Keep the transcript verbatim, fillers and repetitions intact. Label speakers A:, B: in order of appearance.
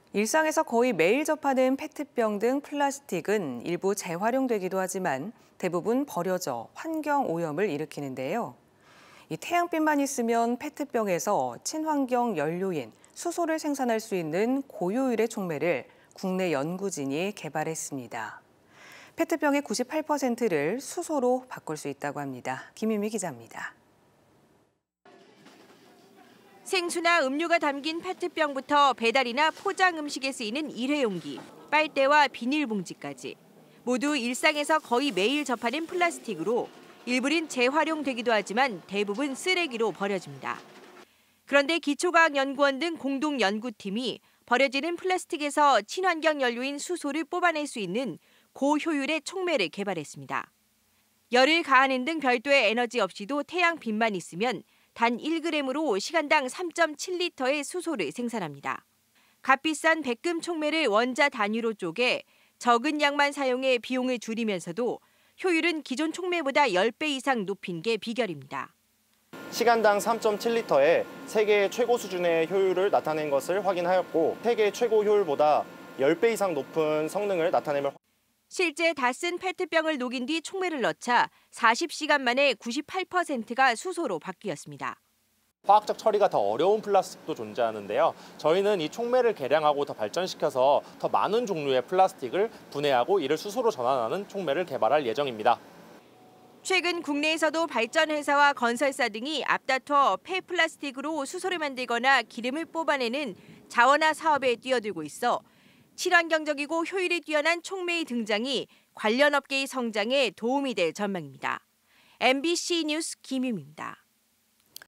A: 일상에서 거의 매일 접하는 페트병 등 플라스틱은 일부 재활용되기도 하지만 대부분 버려져 환경 오염을 일으키는데요. 이 태양빛만 있으면 페트병에서 친환경 연료인 수소를 생산할 수 있는 고효율의 촉매를 국내 연구진이 개발했습니다. 페트병의 구십팔 퍼센트를 수소로 바꿀 수 있다고 합니다. 김유미 기자입니다.
B: 생수나 음료가 담긴 페트병부터 배달이나 포장 음식에 쓰이는 일회용기, 빨대와 비닐봉지까지 모두 일상에서 거의 매일 접하는 플라스틱으로 일부는 재활용되기도 하지만 대부분 쓰레기로 버려집니다. 그런데 기초과학연구원 등 공동연구팀이 버려지는 플라스틱에서 친환경 연료인 수소를 뽑아낼 수 있는 고효율의 촉매를 개발했습니다. 열을 가하는 등 별도의 에너지 없이도 태양빛만 있으면 단 일 그램으로 시간당 삼 점 칠 리터의 수소를 생산합니다. 값비싼 백금 촉매를 원자 단위로 쪼개 적은 양만 사용해 비용을 줄이면서도 효율은 기존 촉매보다 십 배 이상 높인 게 비결입니다.
C: 시간당 삼 점 칠 리터의 세계 최고 수준의 효율을 나타낸 것을 확인하였고 세계 최고 효율보다 십 배 이상 높은 성능을 나타내며
B: 실제 다 쓴 페트병을 녹인 뒤 촉매를 넣자 사십 시간 만에 구십팔 퍼센트가 수소로 바뀌었습니다.
C: 화학적 처리가 더 어려운 플라스틱도 존재하는데요. 저희는 이 촉매를 개량하고 더 발전시켜서 더 많은 종류의 플라스틱을 분해하고 이를 수소로 전환하는 촉매를 개발할 예정입니다.
B: 최근 국내에서도 발전 회사와 건설사 등이 앞다퉈 폐플라스틱으로 수소를 만들거나 기름을 뽑아내는 자원화 사업에 뛰어들고 있어 친환경적이고 효율이 뛰어난 촉매의 등장이 관련 업계의 성장에 도움이 될 전망입니다. 엠비씨 뉴스 김유미입니다.